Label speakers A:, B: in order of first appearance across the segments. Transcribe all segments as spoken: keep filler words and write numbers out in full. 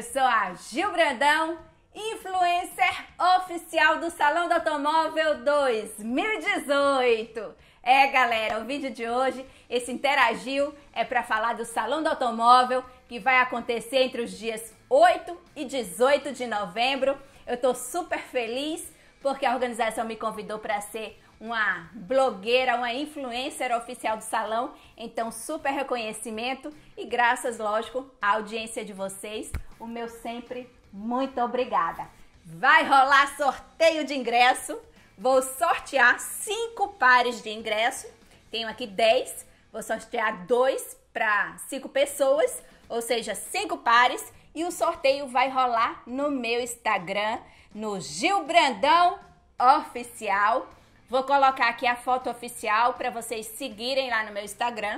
A: sou a Gil Brandão, influencer oficial do Salão do Automóvel dois mil e dezoito. É, galera, o vídeo de hoje, esse Interagiu, é para falar do Salão do Automóvel, que vai acontecer entre os dias oito e dezoito de novembro. Eu tô super feliz porque a organização me convidou para ser uma blogueira, uma influencer oficial do salão, então super reconhecimento e graças, lógico, à audiência de vocês, o meu sempre muito obrigada. Vai rolar sorteio de ingresso, vou sortear cinco pares de ingresso, tenho aqui dez, vou sortear dois para cinco pessoas, ou seja, cinco pares, e o sorteio vai rolar no meu Instagram, no Gil Brandão Oficial. Vou colocar aqui a foto oficial para vocês seguirem lá no meu Instagram.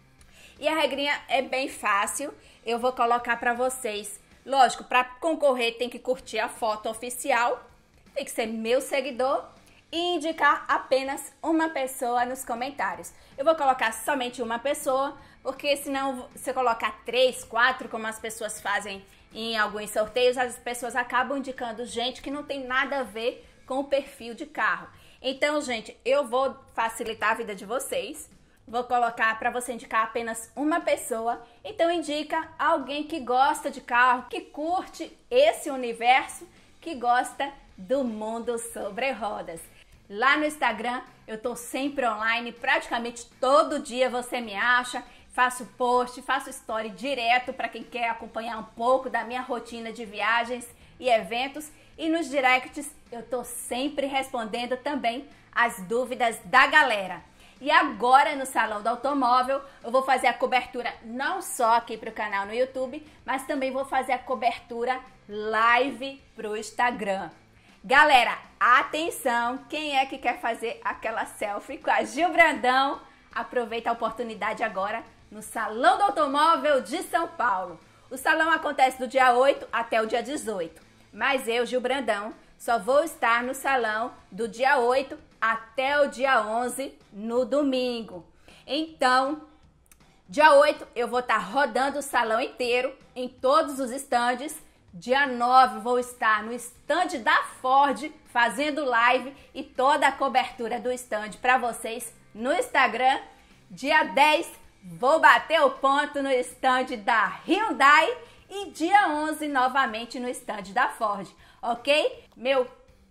A: E a regrinha é bem fácil, eu vou colocar para vocês. Lógico, para concorrer tem que curtir a foto oficial, tem que ser meu seguidor e indicar apenas uma pessoa nos comentários. Eu vou colocar somente uma pessoa, porque senão se colocar três, quatro, como as pessoas fazem em alguns sorteios, as pessoas acabam indicando gente que não tem nada a ver com o perfil de carro. Então, gente, eu vou facilitar a vida de vocês. Vou colocar para você indicar apenas uma pessoa. Então, indica alguém que gosta de carro, que curte esse universo, que gosta do mundo sobre rodas. Lá no Instagram, eu tô sempre online, praticamente todo dia você me acha. Faço post, faço story direto para quem quer acompanhar um pouco da minha rotina de viagens e eventos. E nos directs eu tô sempre respondendo também as dúvidas da galera. E agora no Salão do Automóvel eu vou fazer a cobertura não só aqui para o canal no YouTube, mas também vou fazer a cobertura live para o Instagram. Galera, atenção, quem é que quer fazer aquela selfie com a Gil Brandão? Aproveita a oportunidade agora no Salão do Automóvel de São Paulo. O salão acontece do dia oito até o dia dezoito. Mas eu, Gil Brandão, só vou estar no salão do dia oito até o dia onze, no domingo. Então, dia oito eu vou estar rodando o salão inteiro, em todos os estandes. Dia nove vou estar no estande da Ford, fazendo live e toda a cobertura do estande para vocês no Instagram. Dia dez vou bater o ponto no estande da Hyundai. E dia onze, novamente no estande da Ford, ok? Meu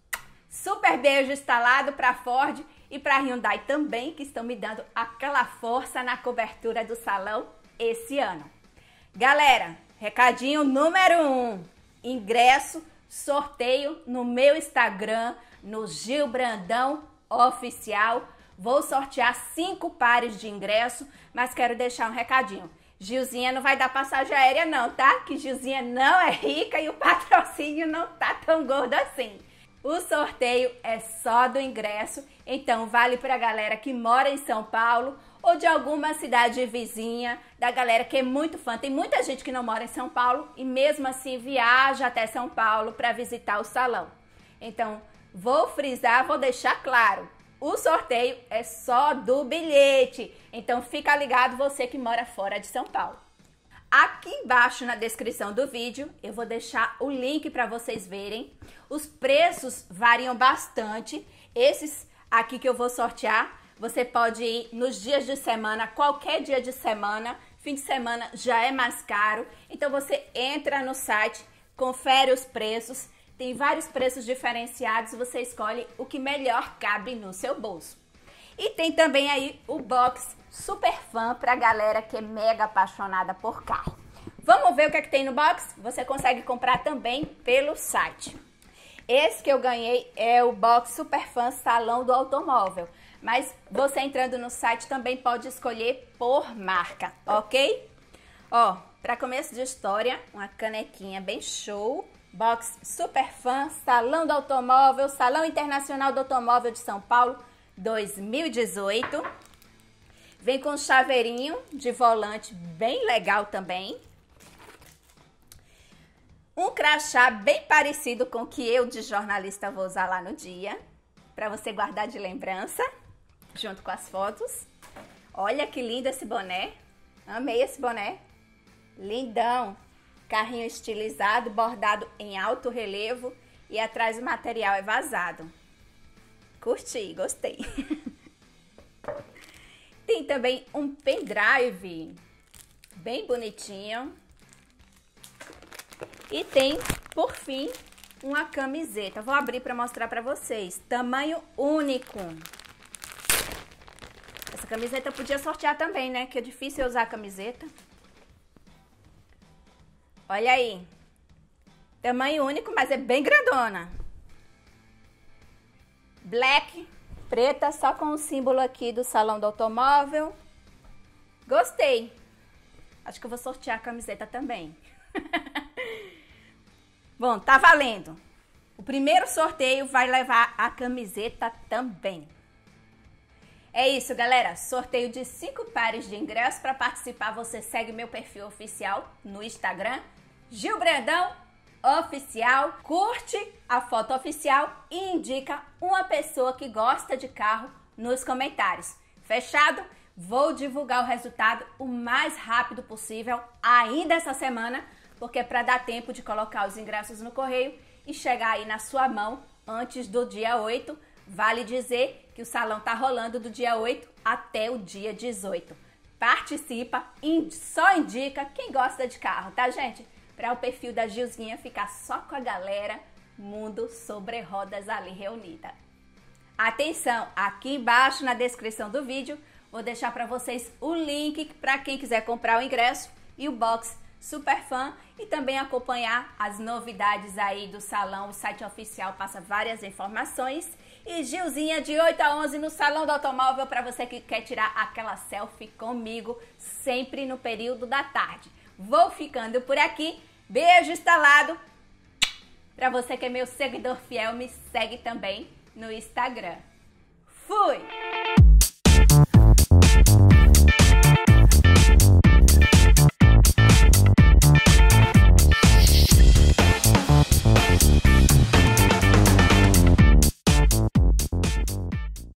A: super beijo instalado para a Ford e para a Hyundai também, que estão me dando aquela força na cobertura do salão esse ano. Galera, recadinho número um, ingresso, sorteio no meu Instagram, no Gil Brandão Oficial. Vou sortear cinco pares de ingresso, mas quero deixar um recadinho. Gilzinha não vai dar passagem aérea não, tá? Que Gilzinha não é rica e o patrocínio não tá tão gordo assim. O sorteio é só do ingresso, então vale pra galera que mora em São Paulo ou de alguma cidade vizinha, da galera que é muito fã. Tem muita gente que não mora em São Paulo e mesmo assim viaja até São Paulo para visitar o salão. Então, vou frisar, vou deixar claro. O sorteio é só do bilhete, então fica ligado você que mora fora de São Paulo. Aqui embaixo na descrição do vídeo eu vou deixar o link para vocês verem. Os preços variam bastante. Esses aqui que eu vou sortear, você pode ir nos dias de semana, qualquer dia de semana. Fim de semana já é mais caro, então você entra no site, confere os preços. Tem vários preços diferenciados, você escolhe o que melhor cabe no seu bolso. E tem também aí o box super fã para galera que é mega apaixonada por carro. Vamos ver o que é que tem no box? Você consegue comprar também pelo site. Esse que eu ganhei é o box super fã Salão do Automóvel. Mas você entrando no site também pode escolher por marca, ok? Ó, para começo de história, uma canequinha bem show. Box super fã, Salão do Automóvel, Salão Internacional do Automóvel de São Paulo dois mil e dezoito. Vem com um chaveirinho de volante bem legal também. Um crachá bem parecido com o que eu de jornalista vou usar lá no dia, para você guardar de lembrança, junto com as fotos. Olha que lindo esse boné, amei esse boné, lindão. Carrinho estilizado, bordado em alto relevo e atrás o material é vazado. Curti, gostei. Tem também um pendrive bem bonitinho. E tem, por fim, uma camiseta. Vou abrir para mostrar para vocês. Tamanho único. Essa camiseta eu podia sortear também, né? Que é difícil eu usar a camiseta. Olha aí. Tamanho único, mas é bem grandona. Black, preta, só com o símbolo aqui do Salão do Automóvel. Gostei. Acho que eu vou sortear a camiseta também. Bom, tá valendo. O primeiro sorteio vai levar a camiseta também. É isso, galera. Sorteio de cinco pares de ingressos. Para participar, você segue meu perfil oficial no Instagram, Gil Brandão Oficial. Curte a foto oficial e indica uma pessoa que gosta de carro nos comentários. Fechado? Vou divulgar o resultado o mais rápido possível, ainda essa semana, porque é para dar tempo de colocar os ingressos no correio e chegar aí na sua mão antes do dia oito. Vale dizer que o salão tá rolando do dia oito até o dia dezoito. Participa e só indica quem gosta de carro, tá, gente? Para o perfil da Gilzinha ficar só com a galera mundo sobre rodas ali reunida. Atenção, aqui embaixo na descrição do vídeo vou deixar para vocês o link para quem quiser comprar o ingresso e o box Super Fã e também acompanhar as novidades aí do salão. O site oficial passa várias informações. E Gilzinha de oito a onze no Salão do Automóvel para você que quer tirar aquela selfie comigo sempre no período da tarde. Vou ficando por aqui. Beijo instalado. Para você que é meu seguidor fiel, me segue também no Instagram. Fui!